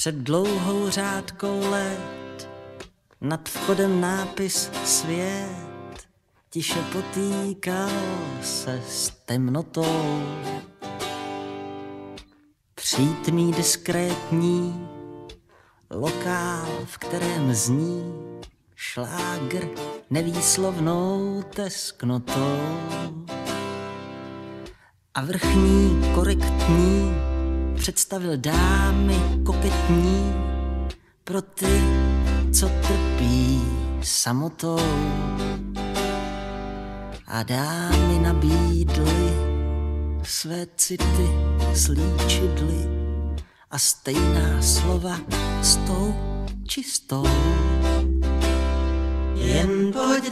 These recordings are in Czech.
Před dlouhou řádkou let, nad vchodem nápis svět, tiše potýkal se s temnotou. Přítmý diskrétní lokál, v kterém zní šlágr nevýslovnou tesknotou. A vrchní korektní představil dámy koketní pro ty, co trpí samotou. A dámy nabídly své city slíčidly a stejná slova s tou čistou. Jen pojď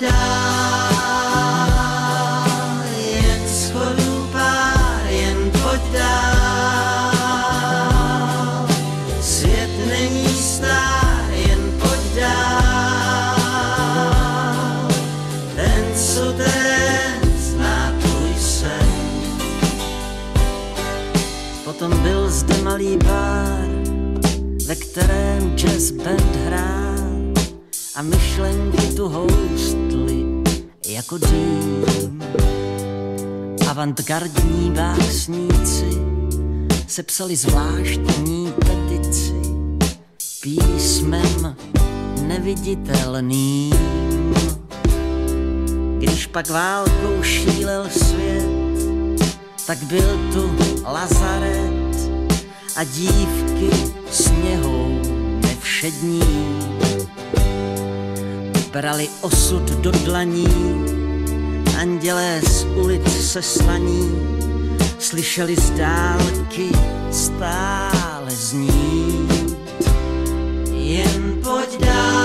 dál, jen shodů pár, jen pojď dál. Svět není star, jen pojď dál. Ten suterén zná tvůj sen. Potom byl zde malý bar, ve kterém jazz band hrál a myšlenky tu houstly jako dým. Avantgardní básníci sepsali zvláštní petici písmem neviditelným. Když pak válkou šílel svět, tak byl tu lazaret a dívky sněhou nevšední brali osud do dlaní, andělé z ulic se slaní, slyšeli z dálky stále znít. Jen pojď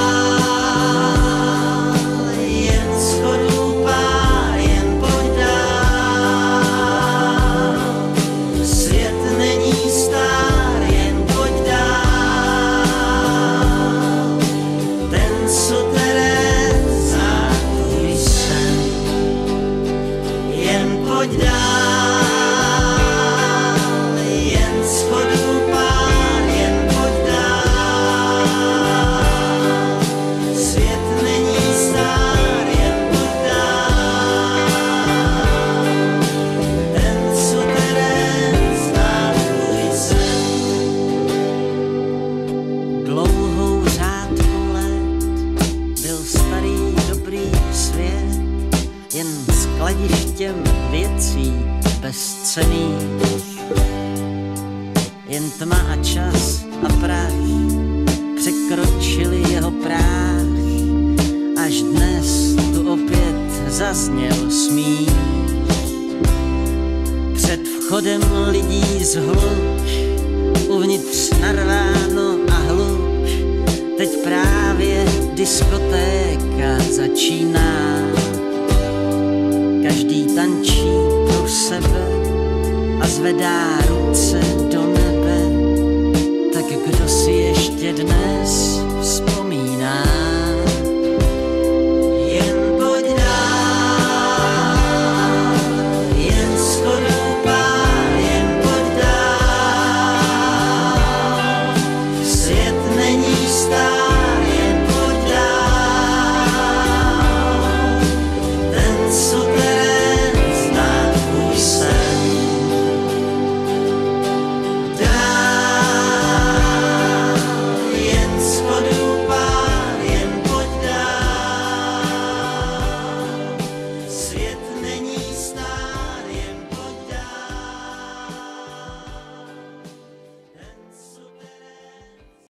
dál, jen shodů pár, jen pojď dál. Svět není star, jen pojď dál. Ten suterén zná tvůj sen. Jen pojď dál, jen shodů pár, jen pojď dál. Svět není star, jen pojď dál. Ten suterén zná tvůj sen. Dlouhou řádku let byl starý dobrý svět, jen skladištěm věcí bezcenných. Jen tma a čas a prach překročili jeho práh, až dnes tu opět zazněl smích. Před vchodem lidí zhluk, uvnitř narváno a hluk, teď právě diskotéka začíná. Každý tančí pro sebe a zvedá ruce do nebe, tak kdo si ještě dnes